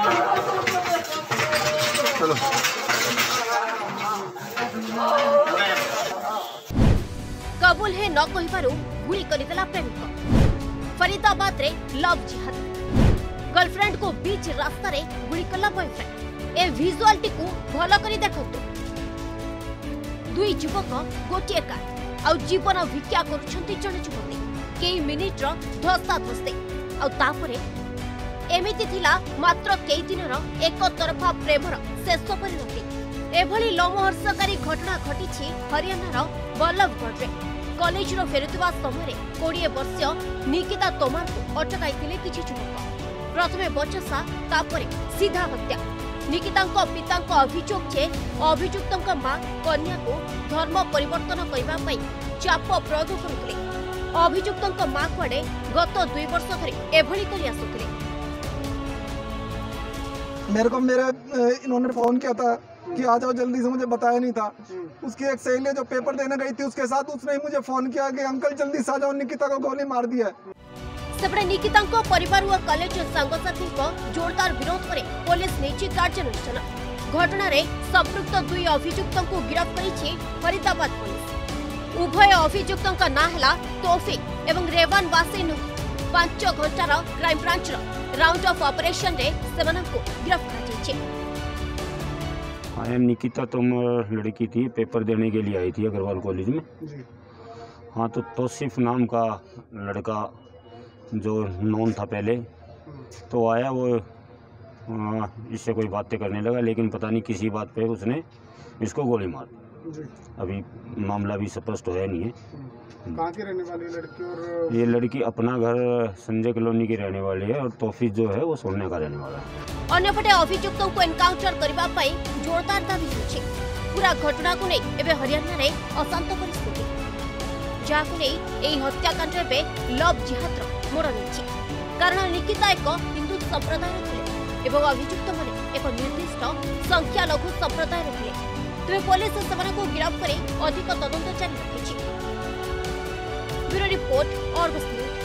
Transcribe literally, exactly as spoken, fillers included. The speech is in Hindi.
चलो कबूल है न कहिबारु गुली करिदेला प्रेमिक। फरीदाबाद रे लव जिहाद। गर्लफ्रेंड को बीच रास्ता रे गुली कला बॉयफ्रेंड। ए विजुअलटी को भलो करी देखंतु। दुई युवक गोटे कार आउ जीवन भिक्षा करुछंती जण युवती। कई मिनिट रो धस्ता धस्ते आउ तापरे एमिति थिला मात्र कई दिनर एक तरफा प्रेमर शेष परिणति। एभली लोमहर्षकारी घटना घटी हरियाणार बल्लभगढ़ रे। कॉलेज रो फेरुवा समय कोड़े वर्ष निकिता तोमार को अटकाई किछि युवक। प्रथमे बचसा तापरे सीधा हत्या। निकिता पिता अभियोग जे अभियुक्त मां कन्या को धर्म परिवर्तन करने चाप प्रयोग करुले। अभियुक्त मां कुआडे गत दुई वर्ष धरि एभली करि आसुथिले। मेरे को मेरे इन्होंने फोन किया था कि आ जाओ जल्दी से, मुझे बताया नहीं था। उसकी एक सहेली जो पेपर देने गई थी उसके साथ उसने ही मुझे फोन किया कि अंकल जल्दी से आ जाओ, निकिता को गोली मार दिया है। सेपटे निकिता परिवार और कॉलेज सांगसाथी जोरदार विरोध पर पुलिस नहीं कार्यानुष्ठान। घटना रे संपृक्त दुई अभियुक्त को गिरफ्त करिछि फरीदाबाद पुलिस। उभय अभियुक्त ना है तौफिक एवं रेवान वासी नु। पांच घंटार crime branch round off operation रे सेमानंकु गिरफ्त करिछि। आई एम निकिता, तुम लड़की थी, पेपर देने के लिए आई थी अग्रवाल कॉलेज में। हाँ, तो तौसीफ नाम का लड़का जो नॉन था पहले, तो आया वो आ, इससे कोई बातें करने लगा, लेकिन पता नहीं किसी बात पे उसने इसको गोली मार दी। अभी मामला भी स्पष्ट है नहीं है। कहाँ की रहने वाली लड़की? और ये लड़की अपना घर संजय कॉलोनी की रहने वाली है और तौफीक जो है वो सोने का रहने वाला है। अन्यपटे अभियुक्तों को एनकाउंटर करबा पई जोरदार दाबी होछि। पूरा घटना को नहीं एबे हरियाणा रे अशांत परिस्थिति, जाको नहीं एही हत्याकांड रे लव जिहाद मोड़ नहीं। कारण निकिता एक हिंदू संप्रदाय थे एवं अभियुक्त माने एक निर्दिष्ट संख्यालघु संप्रदाय थे। तेज पुलिस सेमानकु गिरफ्त कर अधिक तदंत जारी रखिछि। Bureau report, Argus news.